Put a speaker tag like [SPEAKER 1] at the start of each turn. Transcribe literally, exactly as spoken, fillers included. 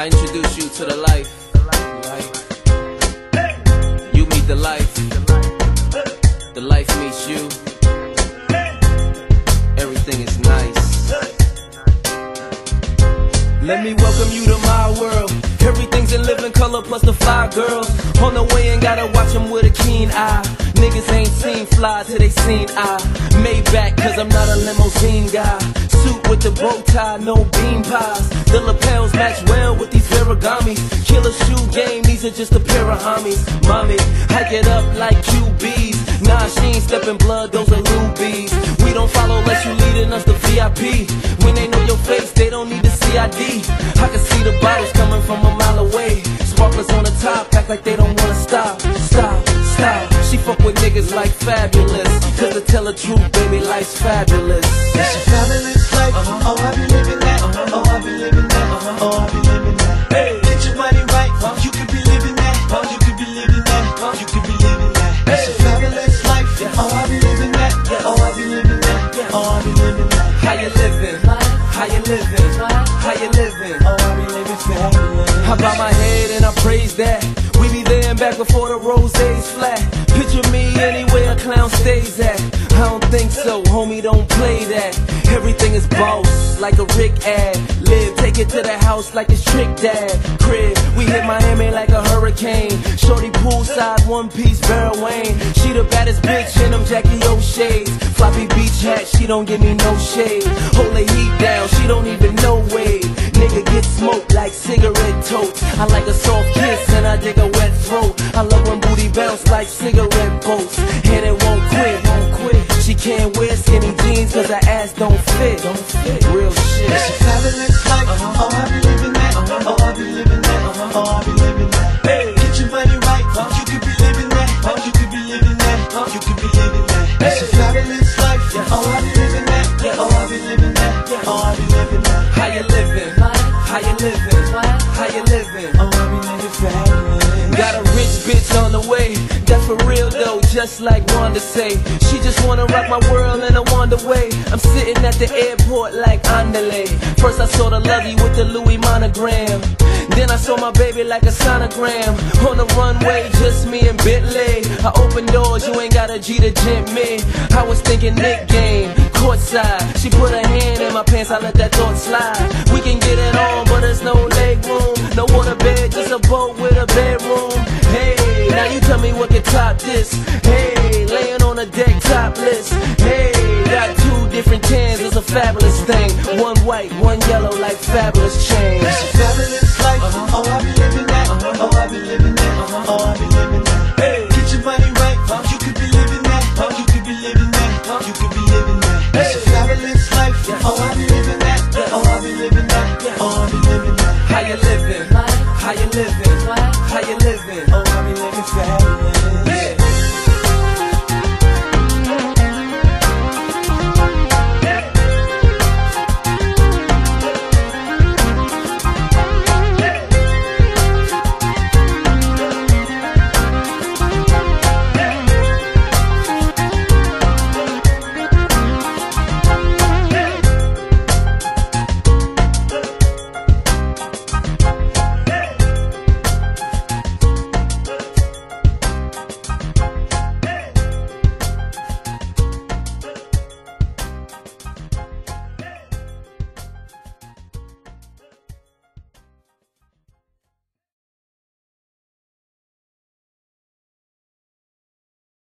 [SPEAKER 1] I introduce you to the life. You meet the life. The life meets you. Everything is nice. Let me welcome you to my world. Everything's in living color plus the fly girls. On the way and gotta watch them with a keen eye. Niggas ain't seen fly till they seen I. Maybach cause I'm not a limousine guy. Suit with the bow tie, no bean pies. The lapels match well with these Virigamis. Killer shoe game, these are just a pair of homies. Mommy, hike it up like Q Bs. Nah, she ain't stepping blood, those are rubies. We don't follow unless you leading us to V I P. When they know your face, they don't need the C I D. I can see the bottles coming from a mile away. Sparklers on the top, act like they don't wanna stop. Stop, stop. She fuck with niggas like Fabulous. Cause to tell the truth, baby, life's fabulous.
[SPEAKER 2] It's a fabulous life. Uh-huh. Oh, I be living that. Uh-huh. Oh, I be living that. Uh-huh. Oh, I be living that. Hey. Get your money right. Uh-huh. You could be living that. Uh-huh. You could be living that. Uh-huh. You could be living that. Hey. It's a fabulous life. Yeah. Oh, I be living that. Yeah. Oh, I be living that. Yeah. Oh, I be living that.
[SPEAKER 1] How you living? How you living? How you living?
[SPEAKER 2] Oh, I be living fabulous.
[SPEAKER 1] I bow my head and I praise that. We be there and back before the rosé's flat. Picture me anywhere a clown stays at. I don't think so, homie, don't play that. Everything is boss, like a Rick ad. Live, take it to the house like it's Trick Dad. Crib, we hit Miami like a hurricane. Shorty poolside, one piece, Vera Wayne. She the baddest bitch in them Jackie O shades. Floppy beach hat, she don't give me no shade. Hold the heat down, she don't even know wave. Nigga get smoked like cigarette totes. I like a soft kiss and I dig a wet throat. I love when booty bounce like cigarette boats. And it won't quit, won't quit. She can't wear skinny jeans cause her ass don't fit. Don't fit. Real shit.
[SPEAKER 2] It's a fabulous life. Uh-huh. Oh, I be living that. Uh-huh. Oh, I be living that. Uh-huh. Oh, I be living that. Hey. Get your money right. Uh-huh. You could be living that. Uh-huh. You could be living that. Uh-huh. You could be living that. Hey. It's a fabulous life. Yeah. Oh, I be living that. Yeah. Oh, I be living that. Yeah. Oh, I be living that.
[SPEAKER 1] How you living? How you living? How you living?
[SPEAKER 2] Oh, I be living fabulous.
[SPEAKER 1] Got a rich bitch on the way. That's for real though, just like Wanda say. She just wanna rock my world in a wonder way. I'm sitting at the airport like Andale. First I saw the lovey with the Louis monogram. Then I saw my baby like a sonogram. On the runway, just me and Bentley. I open doors, you ain't got a G to gent me. I was thinking Nick game, courtside. She put her hand in my pants, I let that thought slide. We can get it on, but there's no leg room. No water bed, just a boat with a bedroom. Hey, now you tell me what can top this. Hey, laying on a deck topless. Hey, got two different tans, it's a fabulous thing. One white, one yellow like fabulous chains.
[SPEAKER 2] It's a fabulous life. Uh-huh. Oh, I be living